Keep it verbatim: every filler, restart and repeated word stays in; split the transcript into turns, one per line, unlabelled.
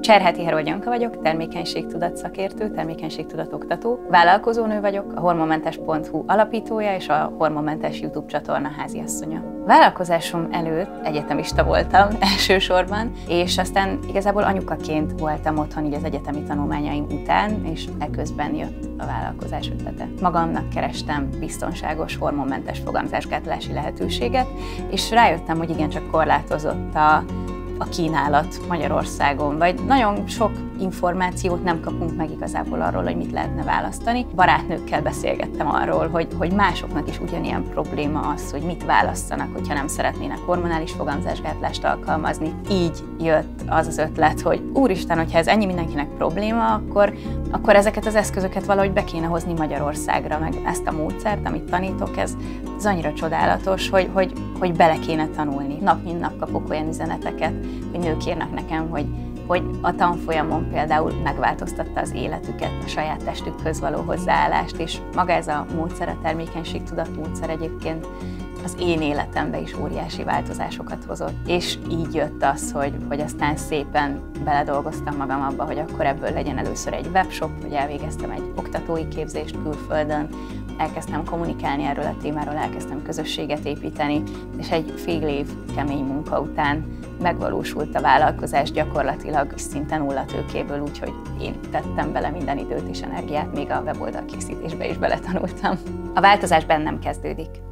Cserháti Herold Janka vagyok, termékenységtudat szakértő, termékenységtudat oktató. Vállalkozónő vagyok, a hormonmentes pont hu alapítója és a Hormonmentes YouTube csatorna háziasszonya. Vállalkozásom előtt egyetemista voltam elsősorban, és aztán igazából anyukaként voltam otthon így az egyetemi tanulmányaim után, és eközben jött a vállalkozás ötlete. Magamnak kerestem biztonságos, hormonmentes fogamzásgátlási lehetőséget, és rájöttem, hogy igencsak korlátozott a a kínálat Magyarországon, vagy nagyon sok információt nem kapunk meg igazából arról, hogy mit lehetne választani. Barátnőkkel beszélgettem arról, hogy, hogy másoknak is ugyanilyen probléma az, hogy mit választanak, hogyha nem szeretnének hormonális fogamzásgátlást alkalmazni. Így jött az az ötlet, hogy úristen, hogyha ez ennyi mindenkinek probléma, akkor, akkor ezeket az eszközöket valahogy be kéne hozni Magyarországra, meg ezt a módszert, amit tanítok, ez, ez annyira csodálatos, hogy, hogy, hogy bele kéne tanulni. Nap mint nap kapok olyan üzeneteket, hogy nők írnak nekem, hogy, hogy a tanfolyamon például megváltoztatta az életüket, a saját testükhöz való hozzáállást, és maga ez a módszer, a termékenységtudat módszer egyébként az én életemben is óriási változásokat hozott. És így jött az, hogy, hogy aztán szépen beledolgoztam magam abba, hogy akkor ebből legyen először egy webshop, hogy elvégeztem egy oktatói képzést külföldön, elkezdtem kommunikálni erről a témáról, elkezdtem közösséget építeni, és egy fél év kemény munka után megvalósult a vállalkozás gyakorlatilag szinte nulla tőkéből, úgyhogy én tettem bele minden időt és energiát, még a weboldal készítésbe is beletanultam. A változás bennem kezdődik.